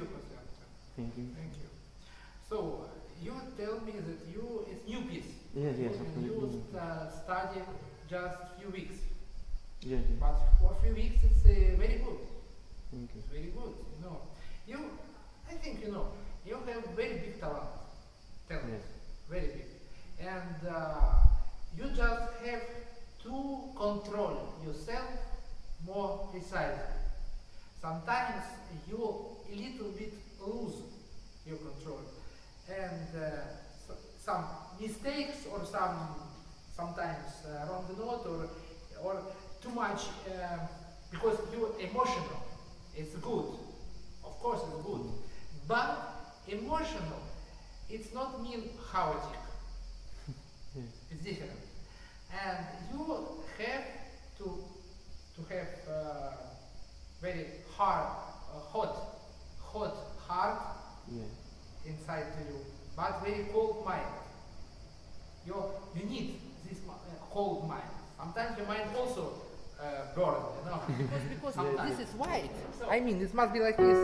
beautiful sound. Thank you. Thank you. So, you tell me that it's new piece. Yes, yes, And you absolutely. study just few weeks. Yes, yes. But for few weeks it's very good. Thank you. It's very good, you know. I think, you know, you have very big talent. Yes. Very big. And you just have to control yourself more precisely. Sometimes you a little bit lose your control. And some mistakes or sometimes wrong note or too much because you're emotional. It's good. Of course it's good. But emotional, it's not mean chaotic. Yes. It's different. And you have to have very hard, hot heart Yes. inside to you, but very cold mind. You need this cold mind. Sometimes your mind also burns, you know. because this is white. I mean, it must be like this.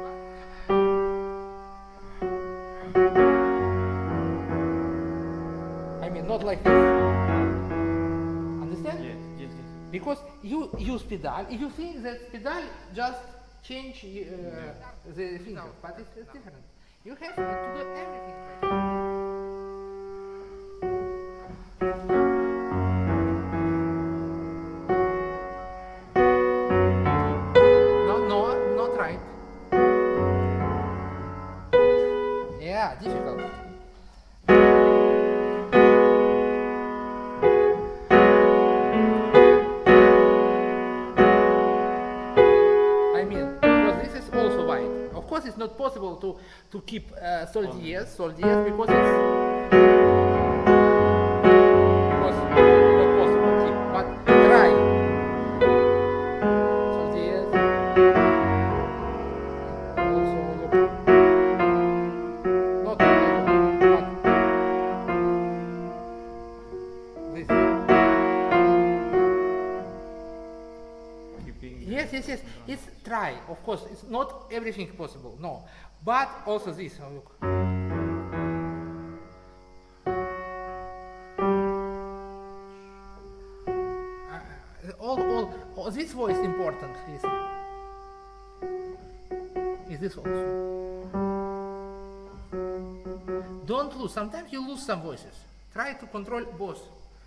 I mean, not like this. Understand? Yes, yes, yes. Because you use pedal, you think that pedal just change the finger, but it's different. You have to do everything right. No, not right. Yeah, difficult. Of course, it's not possible to keep sol diez because it's not possible to keep. But try sol diez. Also look, not but this. Yes. It's try. Of course, it's not everything possible. No, but also this. Oh, look. All this voice important. Listen. Is this also? Don't lose. Sometimes you lose some voices. Try to control both.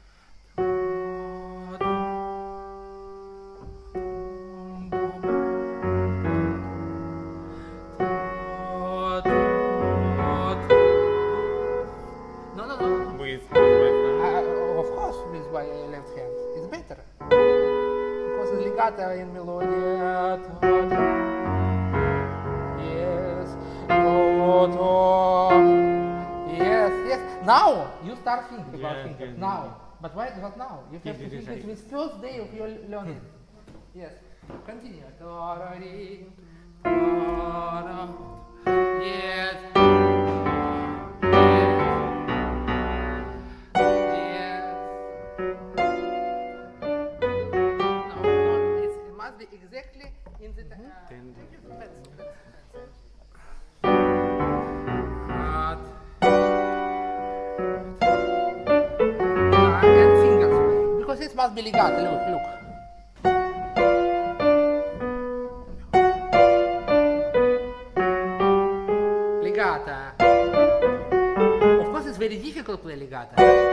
In melody, yes. Now you start thinking about fingers. Now, but why not now? You have to think it with first day of your learning. Yes, continue. Yes. Exactly in the and fingers, because it must be legato. Look. Legata. Of course, it's very difficult to play legata.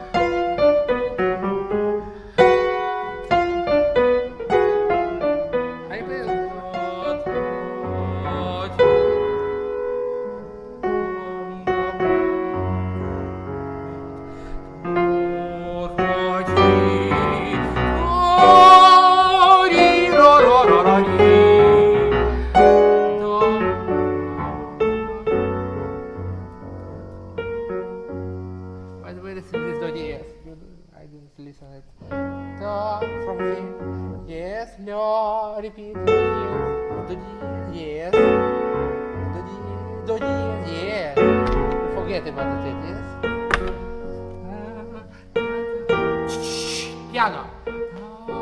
Piano.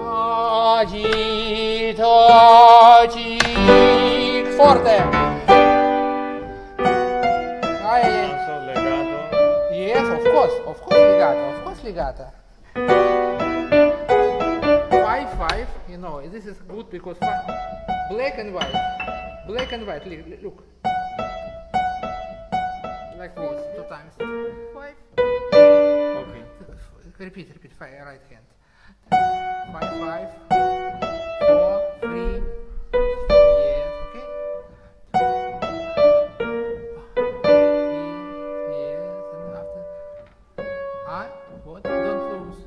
Forte. Of course legato, of course legato. 5-5, you know, this is good because black and white, look. Like this, 2 times. 5. Okay. Repeat, right hand. 5-5, 4, 3. Yes, okay. Yes, and after. What? Don't lose.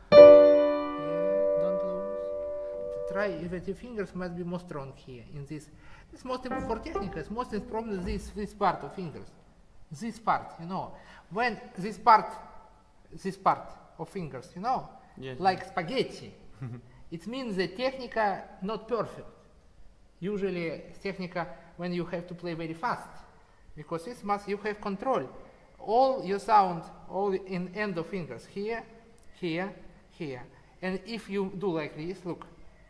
Yeah, don't lose. Try that your fingers must be more strong here in this. It's most important for techniques. Most important is this part of fingers. This part, you know, when this part of fingers, you know, yes, like spaghetti, it means the technica not perfect. Usually technica when you have to play very fast, because this must you have control. All your sound, all in end of fingers, here, here, here. And if you do like this, look,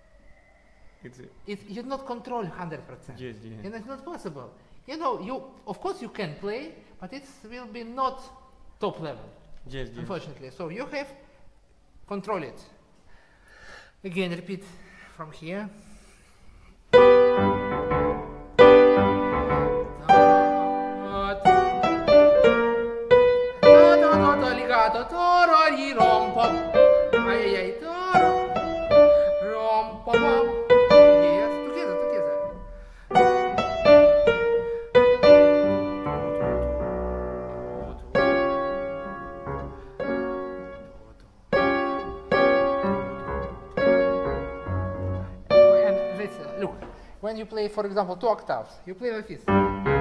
you not control 100%. Yes, yes. And it's not possible. You know, of course you can play, but it will be not top level. Yes, yes. Unfortunately. So you have control it. Again, repeat from here. Legato, toro, ri, rom, pom. Ay, ay, toro, rom, pom, pom. Yes, together. Look, when you play, for example, 2 octaves, you play like this.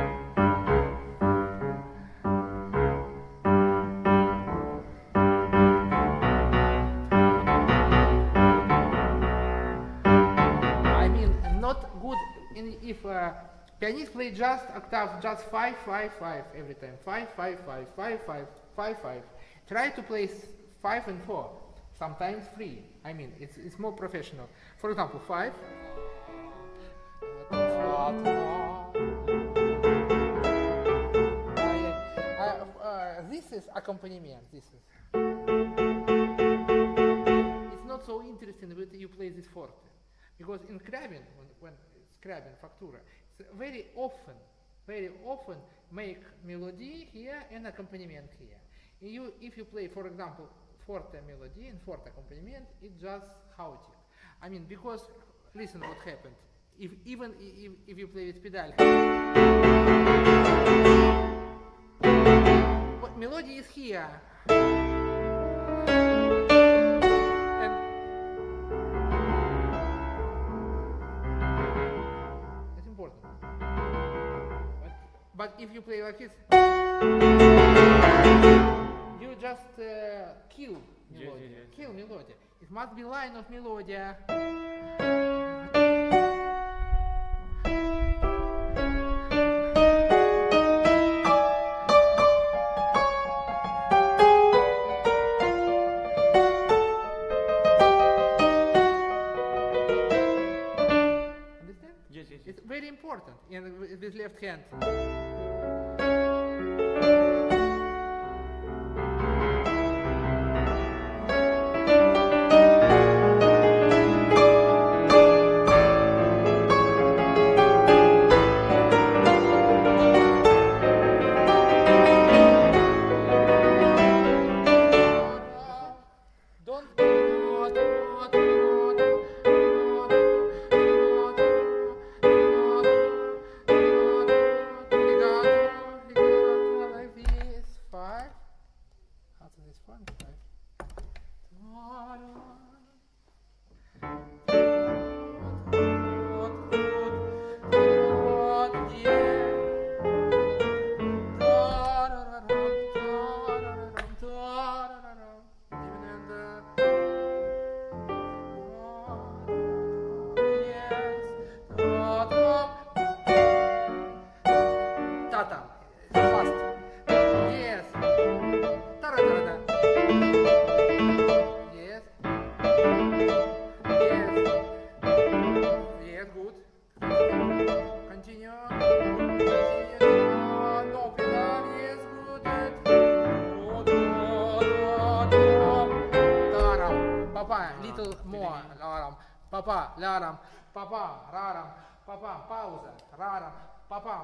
I mean, not good if pianist play just octaves, just 5, 5, 5 every time. 5, 5, 5, 5, 5, 5, 5. Try to play 5 and 4, sometimes 3. I mean, it's more professional. For example, 5. This is accompaniment. It's not so interesting when you play this forte, because in Scriabin, when Scriabin factura, it's very often make melody here and accompaniment here. If you play, for example, forte melody and forte accompaniment, it's just chaotic. I mean, because listen what happened. Even if you play with pedal, but melody is here, and it's important. But if you play like this, you just kill melody. Yes. Kill melody. It must be line of melody. It's very important with left hand. No pedal, yes, good. little more. Raram, papa, laram, papa, raram, papa, pausa, raram, papa.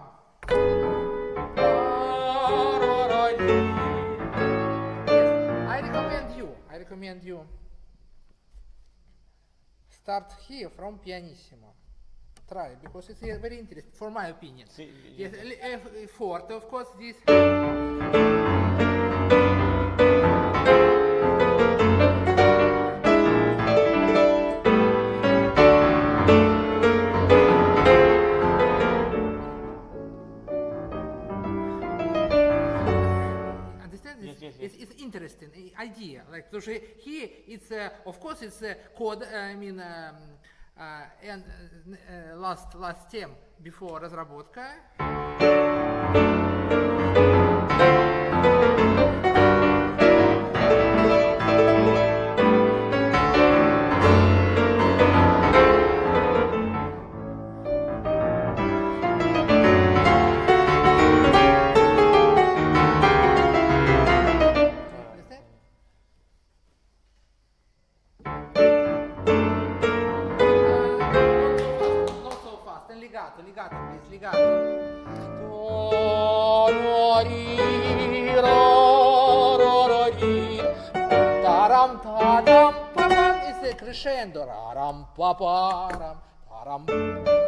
Yes, I recommend you start here from pianissimo. Try, because it's very interesting, for my opinion. Yes, F4, of course, this. It's interesting idea, like because here it's of course it's code. And last term before разработка. Legato, please, legato. It's a crescendo.